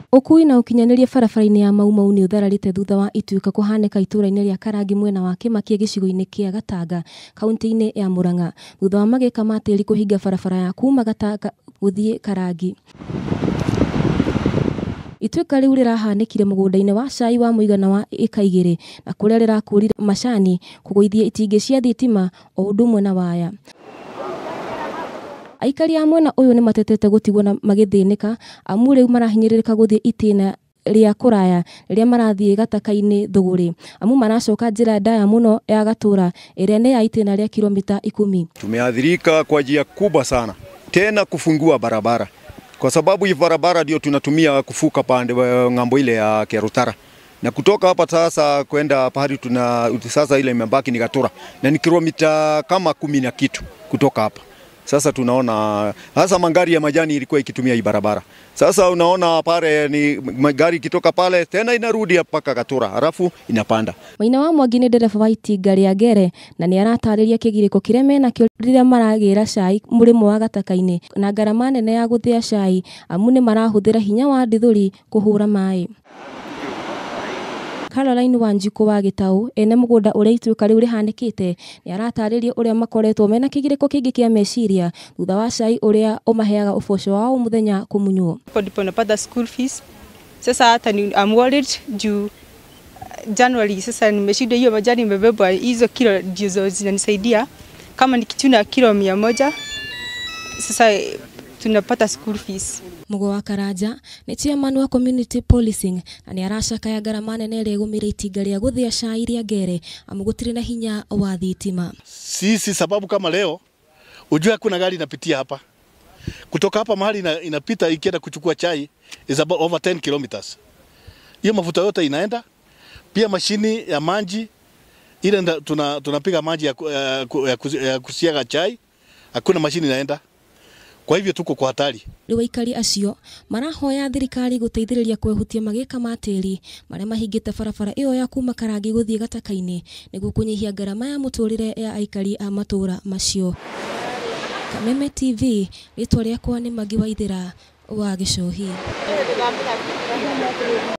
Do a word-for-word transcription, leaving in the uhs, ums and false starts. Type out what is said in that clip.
Ukui na ukinyaniria barabara-ini ya Mau Mau ni uthararite thutha wa ituika kuhaneka itura-ini ria Karangi mwena wa Kimakia gicigo-ini kia Gatanga kaunti-ini ya Murang'a thutha wa mageka ma tiri kuhinga barabara ya kuma Gatanga guthie Karangi. Ituika riu rirahanekire mugunda-ini wa cai wa muigana wa eka igiri na kuria rirakũrire macani kuguithia itingi cia thitima o undu umwe na waya. Aikari a mwena uyu ni matetete gutigwo na magithinika amu riu marahinyiririka guthie itina ria kuraya ria marathie gataka-ini thuguri amu maracoka njira ndaya muno ya gatura iria ni ya itina ria kilomita ikumi. Tumeathirika kwa njia kubwa sana tena kufungua barabara kwa sababu hii barabara ndio tunatumia kufuka pande ngambo ile ya Kerutara na kutoka hapa sasa kwenda pahali tuna sasa ile imebaki ni Gatura na ni kilomita kama kumi na kitu kutoka hapa. Sasa tunaona hasa magari ya majani ilikuwa ikitumia hii barabara. Sasa unaona pale ni magari kitoka pale tena inarudi mpaka Gatura halafu inapanda. Maina wa Mwangi ni ndereba wa itinga ria Ngere na ni aratariria kigiriko kireme na kio riria maragira cai murimo wa gataka-ini na garama nene ya guthia cai amu ni marahuthira hinya wa ndithuri kuhura mai. Caroline Wanjiku wa Gitau ene mugunda uria ituika riu rihanikite ni aratariria uria makoretwo mena kigiriko kingi kia meciria thutha wa cai uria umaheaga uboco wao muthenya kumunywo. Ndipo napata school fees. Sasa hata ni I'm worried juu January sasa nimeshinda hiyo majani nimebeba hizo kilo ndizo zinanisaidia kama nikituna kilo mia moja sasa tunapata school fees. Mugo wa Karanja ni chairman wa community policing na ni aracakaya garama nene ria gumira itinga ria guthia cai ria Ngere amu gutiri na hinya wa thitima. Sisi sababu kama leo ujua kuna gari inapitia hapa kutoka hapa mahali ina, inapita ikienda kuchukua chai is about over ten kilometers. Hiyo mafuta yote inaenda pia mashini ya maji ile tuna tunapiga maji ya, ya, ya kusiaga chai hakuna mashini inaenda. Kwa hivyo tuko kwa hatari. Riwaikari acio marahoya thirikari guteithiriria kwehutia mageka ma tiri maria mahingite barabara iyo ya kuma Karangi guthie gataka-ini niguo kunyihia garama ya muturire ya aikari a matura macio. Kameme T V ritwa riakwa ni Magi Waithira wa Gicohi.